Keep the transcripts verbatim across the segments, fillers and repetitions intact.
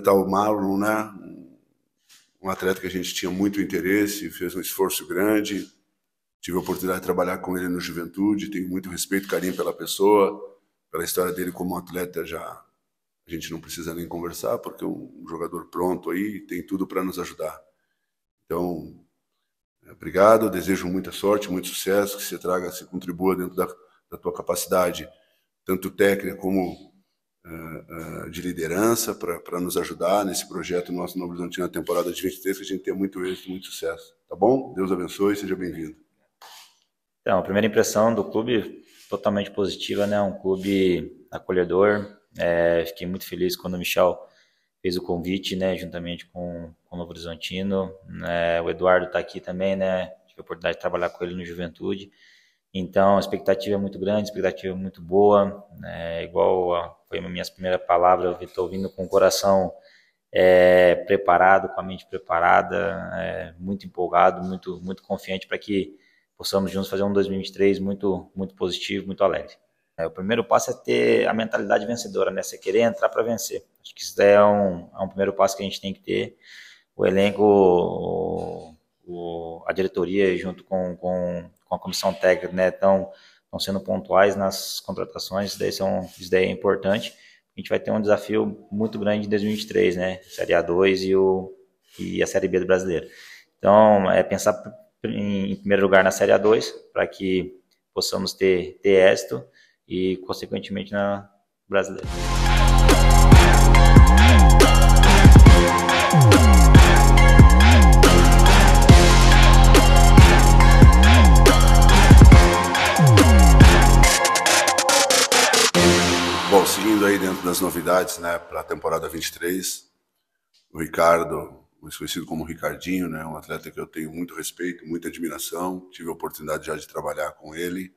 apresentar o Marlon, né? Um atleta que a gente tinha muito interesse, fez um esforço grande. Tive a oportunidade de trabalhar com ele no Juventude, tenho muito respeito e carinho pela pessoa, pela história dele como atleta. Já a gente não precisa nem conversar, porque é um jogador pronto aí, tem tudo para nos ajudar. Então, obrigado, desejo muita sorte, muito sucesso, que você traga, se contribua dentro da, da tua capacidade, tanto técnica como uh, uh, de liderança, para nos ajudar nesse projeto nosso Novo Horizontino na temporada de vinte e três, que a gente tenha muito êxito, muito sucesso. Tá bom? Deus abençoe, seja bem-vindo. Então, a primeira impressão do clube totalmente positiva, né? Um clube acolhedor. É, fiquei muito feliz quando o Michel fez o convite, né? Juntamente com, com o Novo Horizontino. É, o Eduardo está aqui também, né? Tive a oportunidade de trabalhar com ele no Juventude. Então, a expectativa é muito grande, a expectativa é muito boa. É, igual a, foi a minha primeira palavra, eu estou vindo com o coração é, preparado, com a mente preparada, é, muito empolgado, muito, muito confiante para que possamos juntos fazer um dois mil e vinte e três muito, muito positivo, muito alegre. É, o primeiro passo é ter a mentalidade vencedora, né? Você querer entrar para vencer. Acho que isso é um, é um primeiro passo que a gente tem que ter. O elenco, o, o, a diretoria junto com, com, com a comissão técnica, né, estão sendo pontuais nas contratações, isso daí, são, isso daí é importante. A gente vai ter um desafio muito grande em dois mil e vinte e três, né? Série A dois e, o, e a Série B do Brasileiro. Então, é pensar em, em primeiro lugar na Série A dois, para que possamos ter, ter êxito e, consequentemente, na Brasileira. Bom, seguindo aí dentro das novidades, né, para a temporada vinte e três, o Ricardo, mais conhecido como Ricardinho, né, um atleta que eu tenho muito respeito, muita admiração, tive a oportunidade já de trabalhar com ele.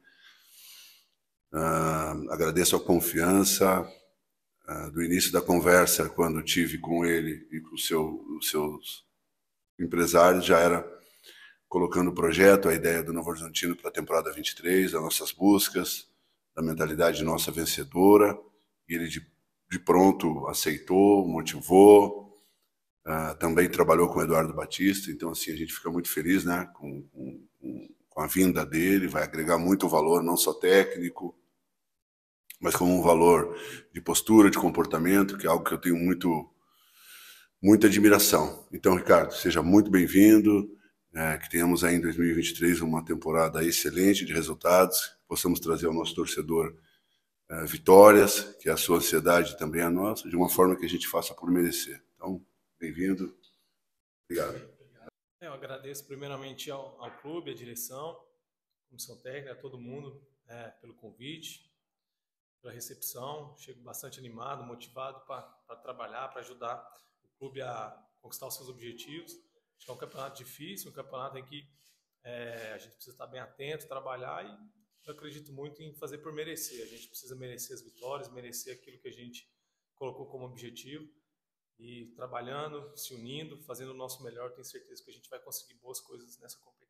Uh, agradeço a confiança uh, do início da conversa, quando tive com ele e com o seu, os seus empresários, já era colocando o projeto, a ideia do Novo Horizontino para a temporada vinte e três, as nossas buscas, da mentalidade nossa vencedora, e ele de, de pronto aceitou, motivou, uh, também trabalhou com o Eduardo Batista, então assim, a gente fica muito feliz, né, com, com, com a vinda dele, vai agregar muito valor, não só técnico, mas como um valor de postura, de comportamento, que é algo que eu tenho muito, muita admiração. Então, Ricardo, seja muito bem-vindo, é, que tenhamos aí em dois mil e vinte e três uma temporada excelente de resultados, que possamos trazer ao nosso torcedor é, vitórias, que a sua ansiedade também é a nossa, de uma forma que a gente faça por merecer. Então, bem-vindo. Obrigado. Eu agradeço primeiramente ao, ao clube, à direção, à comissão técnica, a todo mundo é, pelo convite, pela recepção. Chego bastante animado, motivado para trabalhar, para ajudar o clube a conquistar os seus objetivos. Acho que é um campeonato difícil, um campeonato em que é, a gente precisa estar bem atento, trabalhar, e eu acredito muito em fazer por merecer. A gente precisa merecer as vitórias, merecer aquilo que a gente colocou como objetivo, e trabalhando, se unindo, fazendo o nosso melhor, tenho certeza que a gente vai conseguir boas coisas nessa competição.